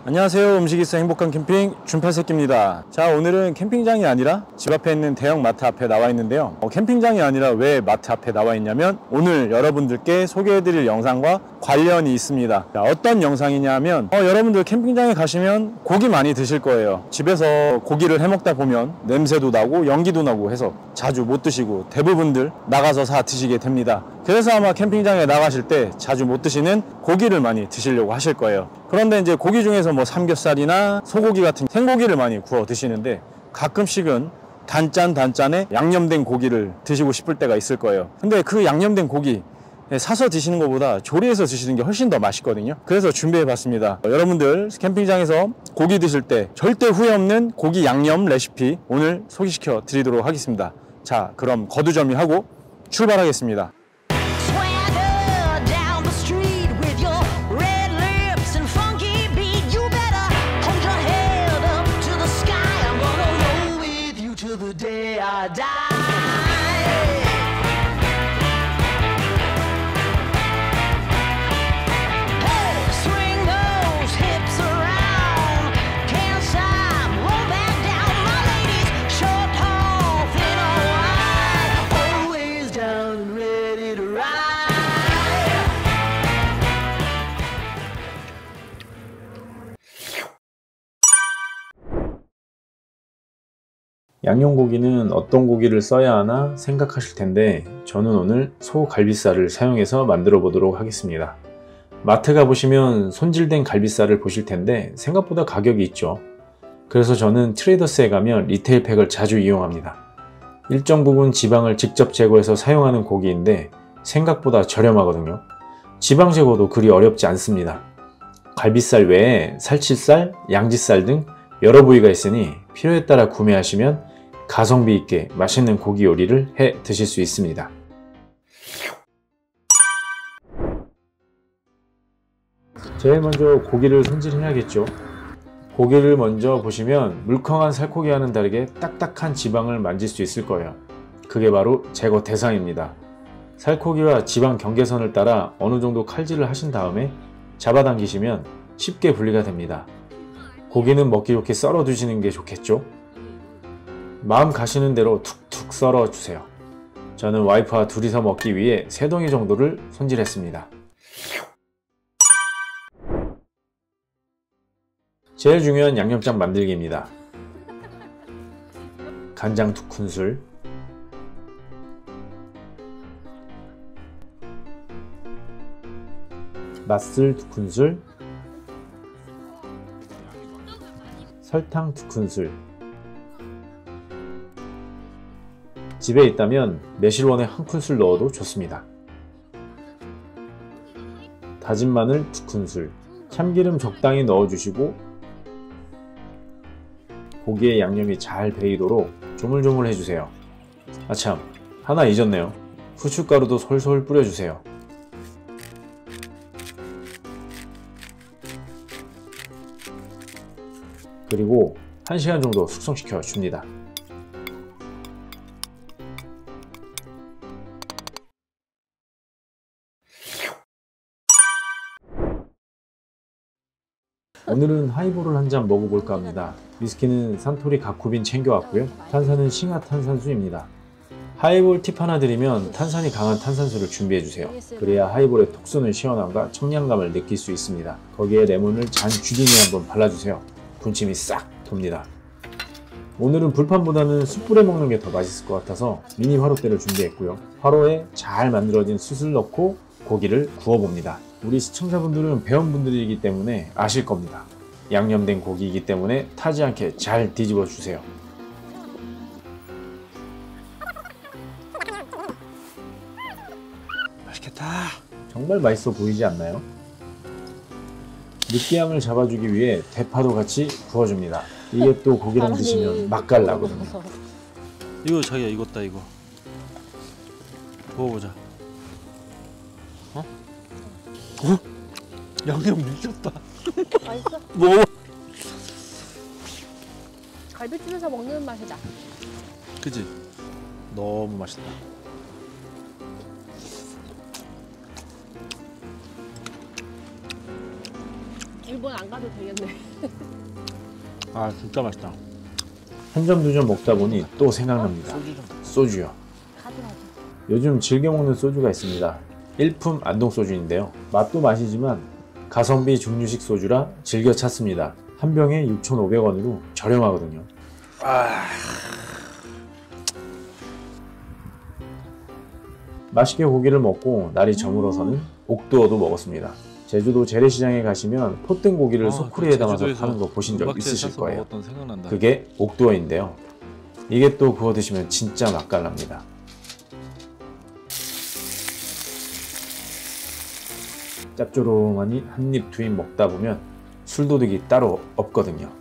안녕하세요. 음식이 있어 행복한 캠핑 준팔새끼입니다. 자, 오늘은 캠핑장이 아니라 집 앞에 있는 대형 마트 앞에 나와 있는데요. 캠핑장이 아니라 왜 마트 앞에 나와 있냐면 오늘 여러분들께 소개해드릴 영상과 관련이 있습니다. 자, 어떤 영상이냐 면 여러분들 캠핑장에 가시면 고기 많이 드실 거예요. 집에서 고기를 해먹다 보면 냄새도 나고 연기도 나고 해서 자주 못 드시고 대부분들 나가서 사 드시게 됩니다. 그래서 아마 캠핑장에 나가실 때 자주 못 드시는 고기를 많이 드시려고 하실 거예요. 그런데 이제 고기 중에서 뭐 삼겹살이나 소고기 같은 생고기를 많이 구워 드시는데 가끔씩은 단짠에 양념된 고기를 드시고 싶을 때가 있을 거예요. 근데 그 양념된 고기 사서 드시는 것보다 조리해서 드시는 게 훨씬 더 맛있거든요. 그래서 준비해 봤습니다. 여러분들 캠핑장에서 고기 드실 때 절대 후회 없는 고기 양념 레시피 오늘 소개시켜 드리도록 하겠습니다. 자, 그럼 거두절미하고 출발하겠습니다. 양념고기는 어떤 고기를 써야 하나 생각하실 텐데 저는 오늘 소갈비살을 사용해서 만들어 보도록 하겠습니다. 마트 가보시면 손질된 갈비살을 보실 텐데 생각보다 가격이 있죠. 그래서 저는 트레이더스에 가면 리테일 팩을 자주 이용합니다. 일정 부분 지방을 직접 제거해서 사용하는 고기인데 생각보다 저렴하거든요. 지방 제거도 그리 어렵지 않습니다. 갈비살 외에 살치살, 양지살 등 여러 부위가 있으니 필요에 따라 구매하시면 가성비 있게 맛있는 고기 요리를 해 드실 수 있습니다. 제일 먼저 고기를 손질해야겠죠. 고기를 먼저 보시면 물컹한 살코기와는 다르게 딱딱한 지방을 만질 수 있을 거예요. 그게 바로 제거 대상입니다. 살코기와 지방 경계선을 따라 어느 정도 칼질을 하신 다음에 잡아당기시면 쉽게 분리가 됩니다. 고기는 먹기 좋게 썰어 두시는 게 좋겠죠. 마음 가시는 대로 툭툭 썰어 주세요. 저는 와이프와 둘이서 먹기 위해 3덩이 정도를 손질했습니다. 제일 중요한 양념장 만들기입니다. 간장 2큰술, 맛술 2큰술, 설탕 2큰술, 집에 있다면 매실원에 1큰술 넣어도 좋습니다. 다진 마늘 2큰술, 참기름 적당히 넣어주시고 고기에 양념이 잘 배이도록 조물조물 해주세요. 아참, 하나 잊었네요. 후춧가루도 솔솔 뿌려주세요. 그리고 1시간 정도 숙성시켜 줍니다. 오늘은 하이볼을 한 잔 먹어볼까 합니다. 위스키는 산토리 가쿠빈 챙겨왔고요. 탄산은 싱하 탄산수입니다. 하이볼 팁 하나 드리면 탄산이 강한 탄산수를 준비해주세요. 그래야 하이볼의 톡 쏘는 시원함과 청량감을 느낄 수 있습니다. 거기에 레몬을 잔 주기니 한번 발라주세요. 군침이 싹 돕니다. 오늘은 불판보다는 숯불에 먹는 게 더 맛있을 것 같아서 미니 화롯대를 준비했고요. 화로에 잘 만들어진 숯을 넣고 고기를 구워봅니다. 우리 시청자분들은 배운 분들이기 때문에 아실 겁니다. 양념된 고기이기 때문에 타지 않게 잘 뒤집어 주세요. 맛있겠다. 정말 맛있어 보이지 않나요? 느끼함을 잡아주기 위해 대파도 같이 구워줍니다. 이게 또 고기랑 드시면 맛깔나거든요. 이거 자기야 익었다 이거. 먹어보자. 어? 어? 양념 미쳤다. 맛있어? 먹어. 갈비집에서 먹는 맛이다. 그치? 너무 맛있다. 번 안 가도 되겠네. 아 진짜 맛있다. 한 점 두 점 먹다 보니 또 생각납니다. 소주 좀. 소주요. 가도. 요즘 즐겨 먹는 소주가 있습니다. 일품 안동 소주인데요. 맛도 맛이지만 가성비 중류식 소주라 즐겨 찾습니다. 한 병에 6,500원으로 저렴하거든요. 맛있게 고기를 먹고 날이 저물어서는 옥두어도 먹었습니다. 제주도 재래시장에 가시면 포뜬 고기를 소쿠리에 담아서 파는 거 보신 적 있으실 거예요. 먹었던 생각난다. 그게 옥두어인데요. 이게 또 구워 드시면 진짜 맛깔납니다. 짭조름하니 한 입 두 입 먹다 보면 술도둑이 따로 없거든요.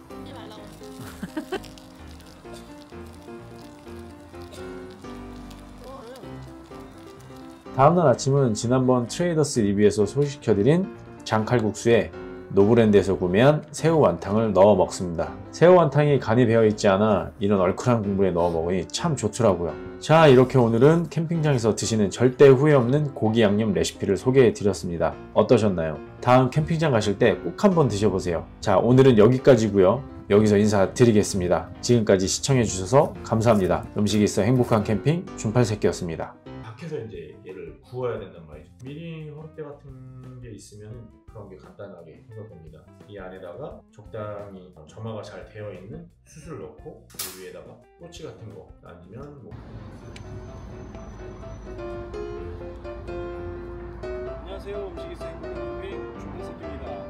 다음날 아침은 지난번 트레이더스 리뷰에서 소개시켜드린 장칼국수에 노브랜드에서 구매한 새우 완탕을 넣어 먹습니다. 새우 완탕이 간이 배어있지 않아 이런 얼큰한 국물에 넣어 먹으니 참 좋더라고요. 자, 이렇게 오늘은 캠핑장에서 드시는 절대 후회 없는 고기 양념 레시피를 소개해 드렸습니다. 어떠셨나요? 다음 캠핑장 가실 때 꼭 한번 드셔보세요. 자, 오늘은 여기까지고요. 여기서 인사드리겠습니다. 지금까지 시청해 주셔서 감사합니다. 음식이 있어 행복한 캠핑 준팔새끼였습니다. 밖에서 이제 얘를 구워야 된단 말이죠. 미리 허락대 같은 게 있으면 그런 게 간단하게 해서 됩니다. 이 안에다가 적당히 점화가 잘 되어 있는 숯을 넣고 그 위에다가 꼬치 같은 거 아니면 뭐. 안녕하세요. 음식이 있어 행복한 캠핑 준팔새끼입니다.